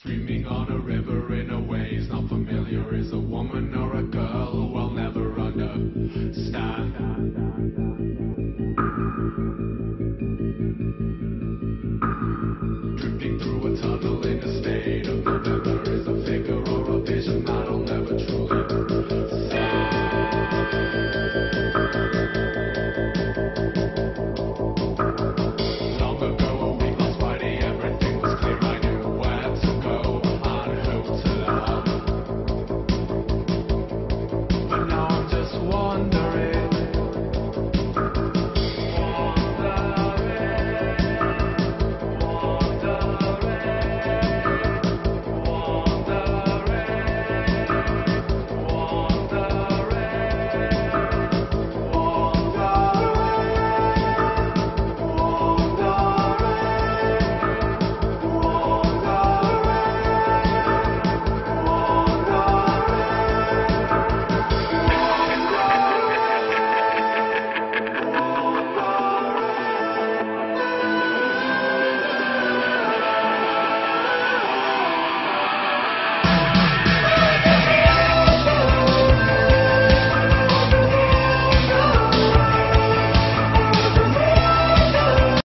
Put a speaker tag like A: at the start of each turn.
A: Streaming on a river in a ways not familiar. Is a woman or a girl who I'll never understand. Drifting through a tunnel